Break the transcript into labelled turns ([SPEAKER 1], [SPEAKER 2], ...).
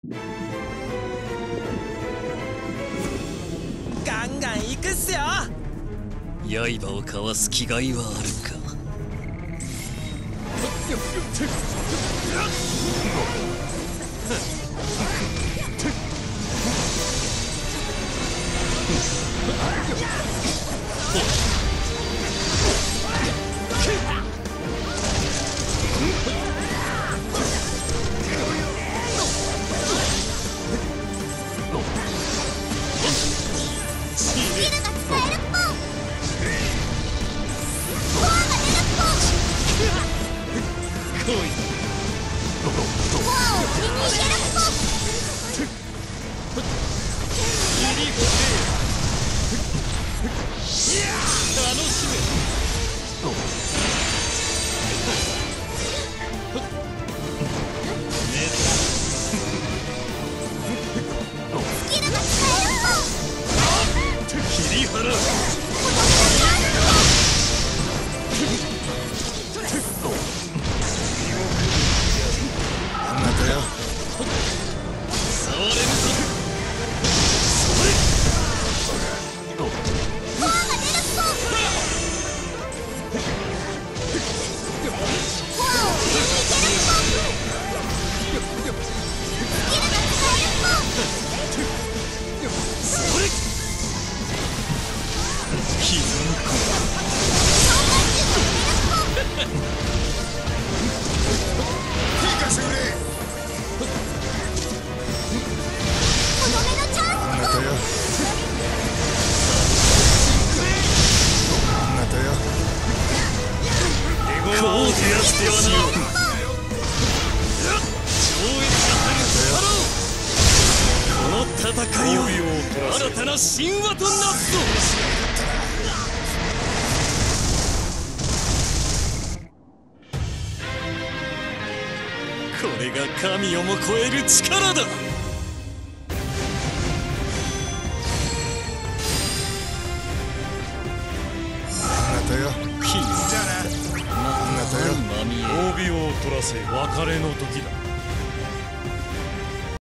[SPEAKER 1] ガンガン行くっすよ。
[SPEAKER 2] 刃をかわす気概はあるか。戦いを新たな神話となすぞ。これが神をも超える力だ。
[SPEAKER 3] 帯を取らせ別れの時だ。